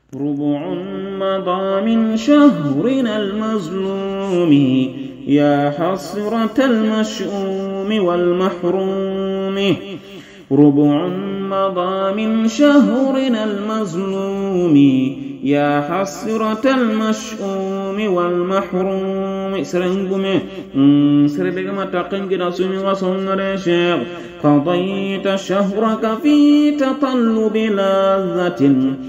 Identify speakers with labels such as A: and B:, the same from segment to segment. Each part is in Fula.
A: ربع مضى من شهرنا المظلوم يا حسرة المشؤوم والمحروم. ربع مضى من شهرنا المظلوم يا حسرة المشؤوم والمحروم. سرنجمي سربما تقنجر سمي وصنر شيخ قضيت شهرك في تطلب لذة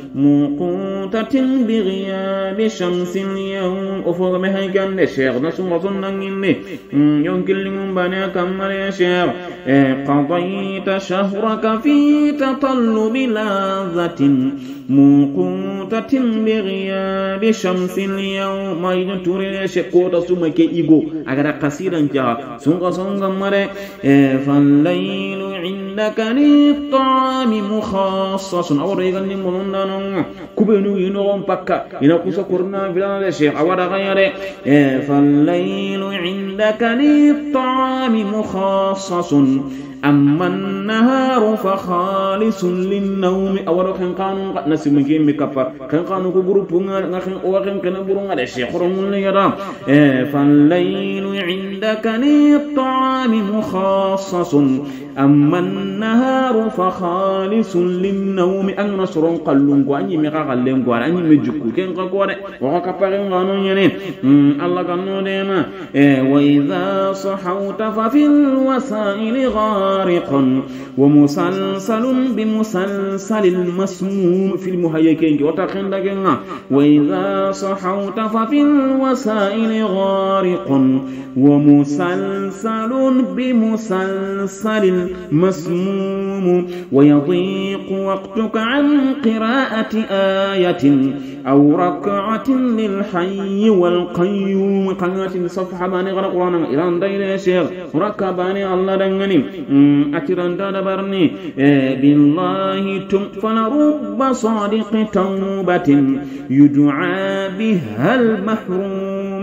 A: موقوتة بغياب شمس اليوم. أفوق مهيكان لشيخ نسو وصننجي يمكن لهم بني كمال يا شيخ. قضيت شهرك في تطلب لذة موقوتة بغياب شمس اليوم. ما ينتوري لشيخ قوتا سمك إيغو أغرى قصيرا جا سنغا سنغا مري. فالليل عندك للطعام مخصص. أورا يغن لمنون كبنو ينوغن بكا ينقص كرنا فلان لشيخ أورا غيري. فالليل عندك للطعام مخصص أما النهار فخالص للنوم. أورا كان قانون نسمجين مكفا كان قانون كبروبنا نخن أوغن كان برونا لشيخ رمون ليرام. فالليل عندك للطعام مخصص أما النهار فخالص للنوم. أن نصرون قلون قواني ميقا قلن قواني مجكو كن قواني وقاقبارن قانون ينين الله قانون ديما. وإذا صحوت ففي الوسائل غارق ومسلسل بمسلسل المسموم في المهيكين وتقن لكنا. وإذا صحوت ففي الوسائل غارق ومسلسل بمسلسل مسموم. ويضيق وقتك عن قراءة آية أو ركعة للحي والقيوم. قناة صفحة باني غرق وانا إيران داير يا شيخ ركباني الله دنغني أتران دادبرني. بالله فلرب صادق توبة يدعى بها المحروم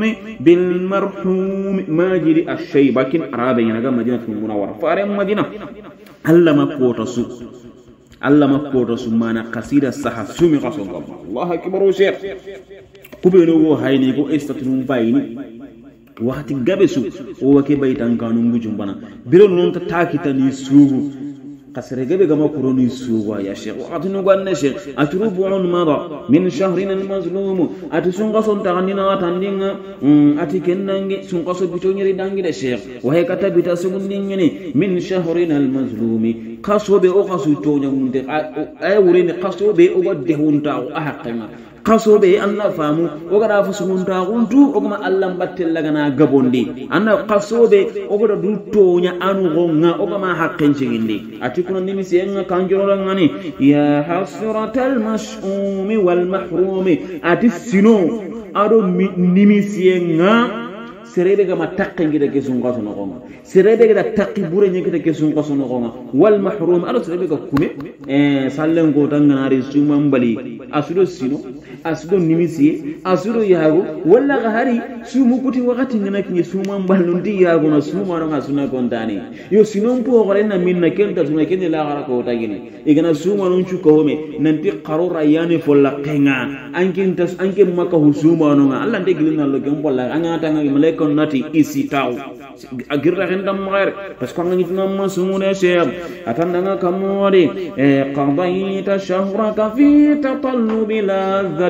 A: بالمرحوم. ما جري الشيء باكين عربي ينقى مدينة المنورة فارم مدينة الله مكوتسو الله مكوتسو مانا قصيدة صحة سمي قصد الله أكبر وشيخ كبيرو هايني كو استطنون بايني wakati gabesu o wake baitan kanun gujun bana biro non ta takita ni sugu kasere gabe gama kuroni sugu ya sheikh wakati no ganne sheikh atrubun mada min shahrin almazlum atusun qason taganina watandinga atikennangi sun qaso bito nyiri dangi de sheikh wa hekata bita sugunin nyini min shahrin almazlum qasobe o qasu to nyamunde ay wurini qasobe o wadde hunta o ahaqqa qasobe Allah famu o gada fusunta guntu o kuma Allah battel lagana gabondi anna qasobe o gada dutonya anu gonga o kuma haqqen cigindi atikuno nimi senga kanjoro ngani ya hasratal mash'um wal mahrum atisino ado nimi senga serebe gama taqqengi de kesun qaso no gonga serebe gada taqqi bure nyeki de kesun qaso no gonga wal mahrum ado serebe ga kume sallen go tangana ri sumam bali asudo sino asudo nimisiye asudo yago walla gahari sumu kuti wakati ngana kinye suma mbalundi yago na suma no ngasuna kontani yo sinon po gorena minna kenta tuna kende la gara ko tagini igana suma no chuko home nanti qarura yani folla kenga ankin tas ankin maka husuma no nga Allah ndegilina lo gembo la anga tanga malaikon nati isi taw agirra hendam magher parce que ngani tuna masumune sheb atanda kamori qadayta shahraka fi tatallubi ladhat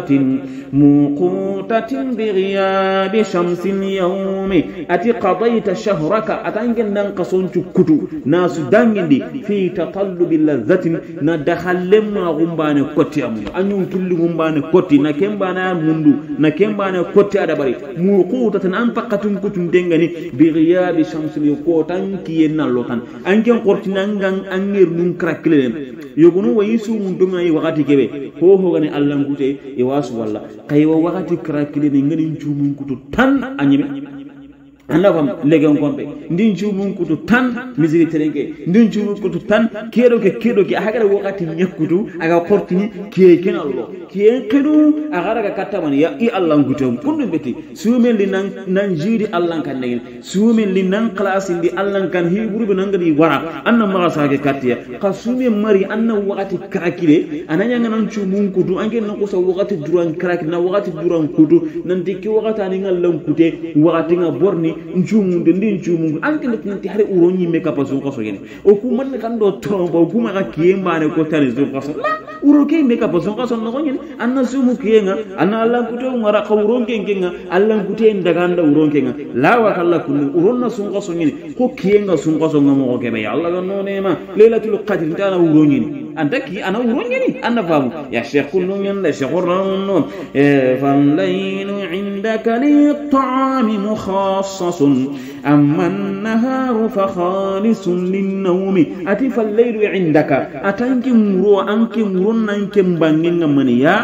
A: موقوتة بغياب شمس اليوم. أتي قضيت شهرك أتنجل ننقصون كتو ناس دانجدي في تطلب اللذة ندخل لما غنبان كوتي أمو أنيون كل غنبان كوتي نكيم بانا مندو نكيم بانا كوتي أدباري موقوتة أنفقة كتو دنجني بغياب شمس اليوم كوتان كينا لوتان أنكين قرتنا أنجر ننكراكلين يقولون ويسو مندونا يوغاتي كبه هو غني ألم كوتي iwasu walla kaywa wakati krakile ni ngani nchumun kutu tan anyime anafam legen kombe ndin jumun kutu tan misiri terenge ndin jumun kutu tan kedo ke agara wakati nyekutu aga portini ke kenallo ke kedu agara ga katamani ya i allah ngutum kundu beti sumen li nan jiri allah kan negin sumen li nan class ndi allah kan hiburu nangadi wara anna ma saage katiya qasume mari anna wakati krakire ananya nan jumun kutu ange nan ko sa wakati duran krak na wakati duran kutu nan dikki wakati ani ngallam kute wakati nga borni njumunde ndi njumunde anke le tinti hare uronyi meka paso kaso yene o ku man kan do tromba o ku ma ka kiembane ko tali zo kaso la uro ke meka paso kaso no yene anna sumu kienga anna allah kuto ngara ka uronke ngenga allah kute ndaganda uronke nga lawa kala kunu uronna sun kaso yene ko kienga sun kaso ngamo ko kebe allah ga no nema lailatul qadr tana uronyi andaki ana uronyi anna famu ya sheikh kunu yanda shekhoran فالليل عندك للطعام مخصص أما النهار فخالص للنوم أتي فالليل عندك أتنك مرو أنك مرون أنك مبانين منيا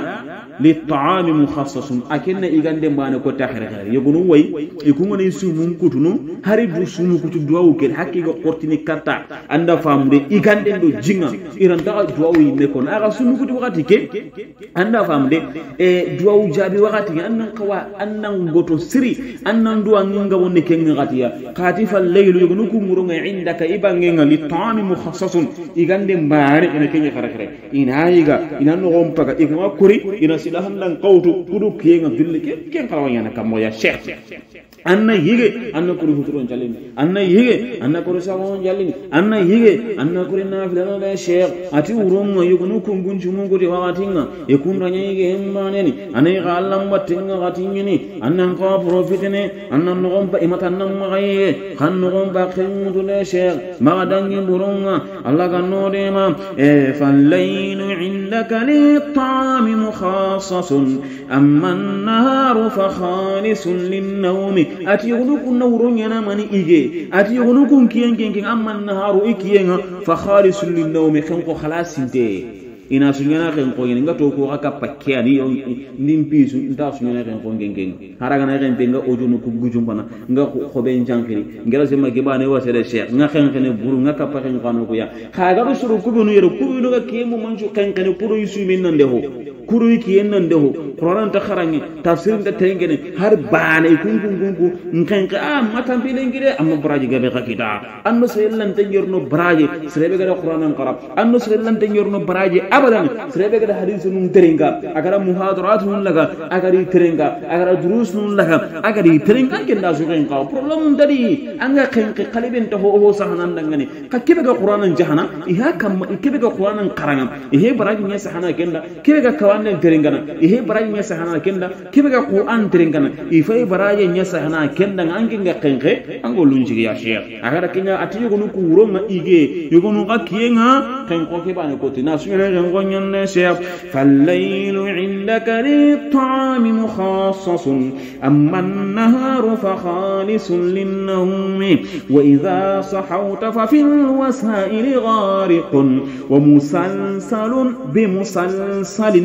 A: للطعام مخصص أكن إيجان دمانة كتاخر يقولون وي يكون يسومون كتنو هاري سومو كتو دواو كل حقيقة قرتني كتا عند فامري إيجان دم جينا إيران دا دواو يمكن أغا سومو كتو وقتي كي عند فامري دواو جابي وقتي أنن كوا أنن غوتو سري أنن دوا نينغا ونكين غاتيا قاتف الليل يقولون كمرون عندك إيبان للطعام مخصص إيجان دمانة إنا كيني خرخري إنا إيجا إنا نغم بكا إيجا كوري إنا silahan dan qawtu kudu kiyenga dille ken kalawanya na kamoya sheikh anna yige anna kuru futuron jalini anna yige anna kuru sawon jalini anna yige anna kuru nafila na sheikh ati uromo yugunu kungun jumungu de watinga yakun ranya yige emmaneni anay gallam batinga gatinyini anna ko profitene anna ngom ba imatan nam magaye kan ngom ba khimudu le sheikh magadangi buronga allah ganno de ma fal laylu indaka lit-ta'ami مخصص أما النهار فخالص للنوم أتيغنوكم نورون ينامني إيجي أتيغنوكم كين أما النهار إيكيين فخالص للنوم خنقو خلاص انتي ina sunyana ken ko nga to ko aka pakya ni limpi su nda sunyana ken ko ngeng haraga na ken benga ojono ku gujumbana nga ko be njankiri ngela sema gibane wa sele sheikh nga ken buru nga ka paken kanu ko ya khaga do suru ku benu yero ku benu ga kemu manju ken puro yusu min nan deho kuru ki yen nan deho qur'an ta kharangi tafsir da tengene har baane kungu nken ka matan bile ngire amma braji gabe khakita anno selan tenyorno braji srebe ga qur'an qarab anno selan tenyorno braji abadan srebe ga hadith nun terenga agara muhadarat nun laga agari terenga agara durus nun laga agari terenga kenda su ken ka problem dari anga ken qalibin to ho sahanan dangane ka kibe ga qur'an jahana iha kam kibe ga qur'an qaranga ihe braji nya sahana kenda kibe ga kawan terengana ihe baraji nya sahana kenda kibega qur'an terengana ifai baraji nya sahana kenda ngangi nga kenke ango lunji ya sheikh agara kinya atiyo gonu ku uronga ige yogonu ga kiyenga kenko ke bana ko tina sunyere ngo nyanne sheikh fallaylu indaka lit-ta'ami mukhassasun amma an-naharu fa khalisun lin-nawmi wa idha sahawta fa fil wasa'ili ghariqun wa musalsalun bi musalsalin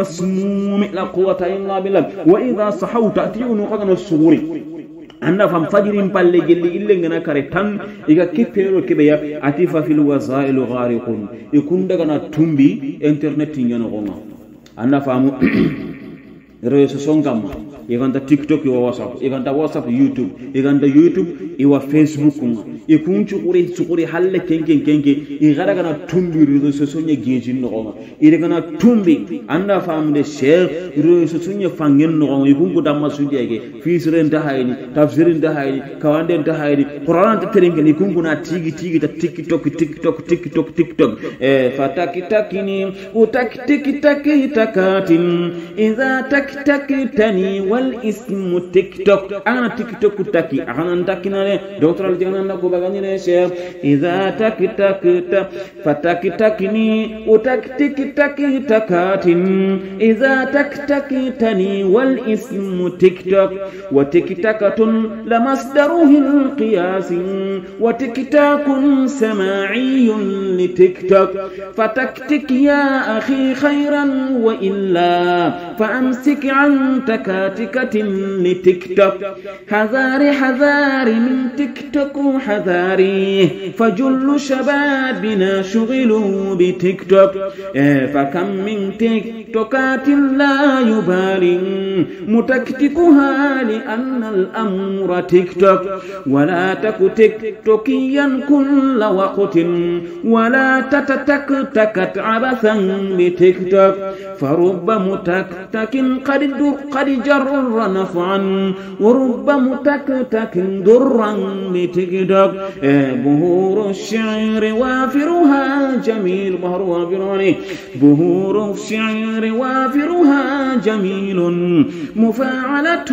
A: مسموم لا قوة إلا بالله وإذا صحوت تأتيون قدنا السغوري أنا فم فجر بالله جل إلا جنا كرتان إذا كيفيرو كبيا أتيفا في الوسائل غارقون يكون دعنا تنبي إنترنت ينجنا غنا أنا فهم رئيس سونغام iganta TikTok iwa WhatsApp iganta WhatsApp YouTube iganta YouTube iwa Facebook ikun chukuri halle kenke igara gana tumbi rido sosonye gejin no ire gana tumbi anda famde sheikh rido sosonye fangen no ikun ko damma sudi ege fisren ta hayni tafsirin ta hayni kawande ta hayni Qur'an ta terengel ikun kuna tigi ta TikTok fatakini utakitaki takatin idha takitani والاسم تيك توك انا تيك توك تاكي انا نتاكينا دكتور الجنان نكو باغاني شيخ اذا تك فتكتكني وتكتك تكات اذا تكتني والاسم تيك توك وتيك تاكة لمصدره القياس وتيك تاك سماعي لتيك توك فتكتك يا اخي خيرا والا فامسك عن تكات ناتكة لتيك توك حذار من تيك توك حذاري فجل شبابنا شغلوا بتيك توك فكم من تيك توكات لا يبالي متكتكها لأن الأمر تيك توك ولا تك تيك توكيا كل وقت ولا تتكتكت عبثا بتيك توك فرب متكتك قد جر نفعا ورب متكتك ضرا بتيك توك بهور الشعر وافرها جميل بهور الشعر وافرها جميل مفاعلة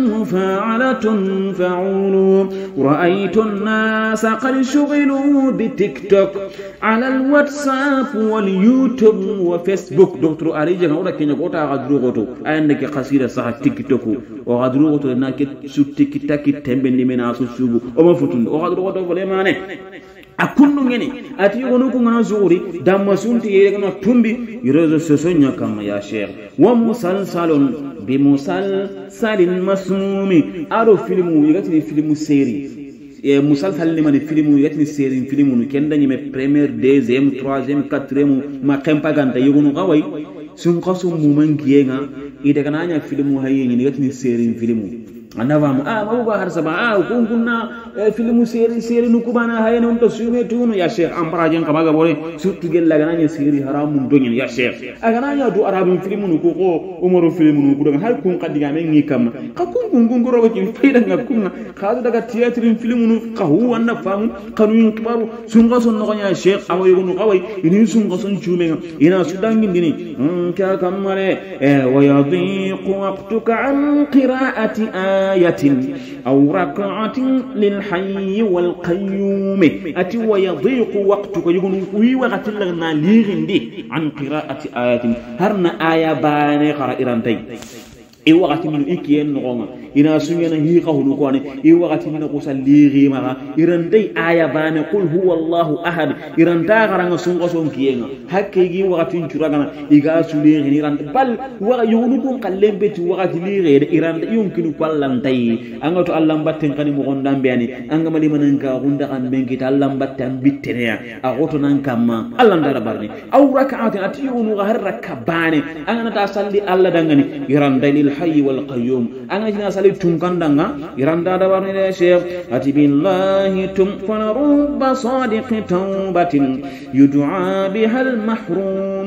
A: فعول رأيت الناس قد شغلوا بتيك توك على الواتساب واليوتيوب وفيسبوك دكتور أريجا نقول لك إنك أوتا غدروغوتو عندك قصيدة صح تيك توك وغدروغوتو إنك سو تيك تاك تمبن من أسوس سوبو أما فتون وغدروغوتو فلمانه akundu ngene ati yono ko ngana zuri damma sunti yegana tumbi rezo sosonya kama ya sheikh wa musalsalun bi musalsalin masmumi aro filmu yigati filmu série musalsal ni mani filmu yigati série filmu no kenda ni me première deuxième troisième quatrième ma kempaganda yono gawai sun qasu mumangiyenga ida kananya filmu hayeni yigati série filmu anavamu mawuga har saba kunkunna filmu seri nukubana hayene on to sume tunu ya sheikh ambarajen kamaga bore surtu gella gananya seri haramun donyen ya sheikh agananya du arabun filmu nuko ko umaru filmu nuko daga har kun kadiga men ngi kam ka kun rogo ki fayda ngakunna khadu daga theatre filmu nu qahu wanna famu kanu kibaru sunga son no ya sheikh awayo nu qawai ini sunga son chume ina sudangin dini ka kamare wa yadhiqu waqtuka an qira'ati آية أو ركعة للحي والقيوم أتي ويضيق وقتك يقول وقت لنا ليغندي عن قراءة آية هرنا آية باني قرأ إرانتي وقت من إكيان نغوما إنا سنينا هيقه نقواني وقت من قوسا ليغي مغا إرانتي آية باني قل هو الله أحد إرانتا غرانا سنغا سنكينا حكي وقت نشراغنا إغا سليغي إرانتا بل يغنبون قلن بيت وقت ليغي إرانتا يمكن قلنتي أنغتو ألم باتن قني مغندان بياني أنغم لمننكا غندقان بنكت ألم باتن بيتنيا أغوتو نانكاما ألم داربارني أو ركعات أتيون غهر ركباني أنغنا تاسالي ألا دنغني إرانتا للحي والقيوم أنغنا تاسالي تنكان دنغا إرانتا داربارني يا شيخ أتي بالله فلرب صادق توبة يدعى بها المحروم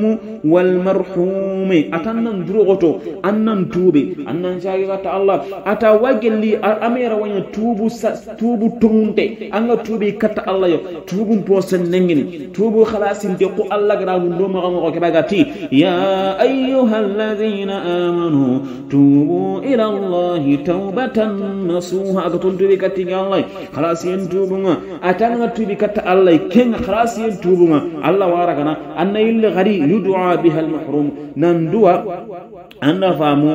A: والمرحوم أتنن دروغتو أنن توبي أنن شاكيغة الله أتا وجلي أمير وين توبو تونتي أنغا توبي كتا الله يو توبو بوسن ننجني توبو خلاصين تيقو الله غراو ندوما غمغو كباغاتي يا أيها الذين آمنوا توبوا إلى الله توبة نصوها أكتون توبي كتا الله خلاصين توبونا أتنغا توبي كتا الله كن خلاصين توبونا الله وارغنا أن يلي غري يدعى بها المحروم نندوا أن فامو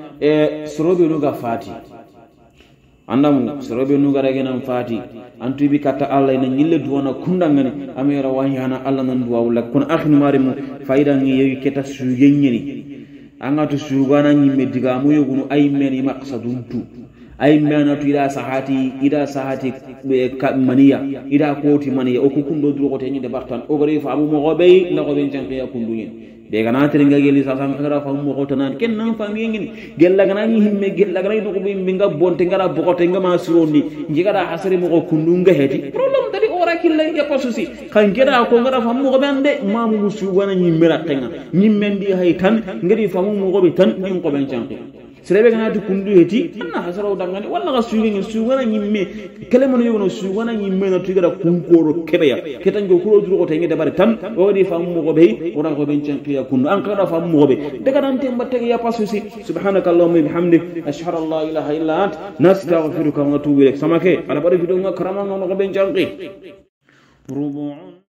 A: سروبي نوغا فاتي andamu sorobe nu garage nan fati antu bi kata Allah ina nyille duwana kundangani amera wahana Allah nan duwa wala kun akhin marimu faida ngi yewi keta suyenyeni angatu sugana nyimme diga mu yogunu ay meni maqsaduntu ay menatu ida sahati maniya ida koti maniya o kukundo duro ko tenyi de bartan o gari fa abu mo gobey na ko ben janke yakunduyen de gana tere ngageli sa sam ngara fa mo ko tanan ken nan fa ngini gella gana ni himme gella gana do ko be minga bonte ngara bokote ngama suroni ngara hasari mo ko kundunga heti problem dali ora kille ya pasusi kan gera ko ngara fa mo ko bende mamu su wana ni mera tenga ni mendi hay tan ngari fa mo ko be tan ni ko ben janke serebe gana tu kundu heti anna hasaro dangani walla ga suugi suugana nyimme kele mon yono suugana nyimme na tigara kunkoro kebeya ketan go kuro duro ko tenge de bare tan wadi famu go be wona ko ben champiya kundu an kada famu go be daga dan temba tege ya pasusi subhanakallahumma bihamdik ashhadu an la ilaha illa ant nastaghfiruka wa atubu ilaik samake ala bare video nga karama no go ben champi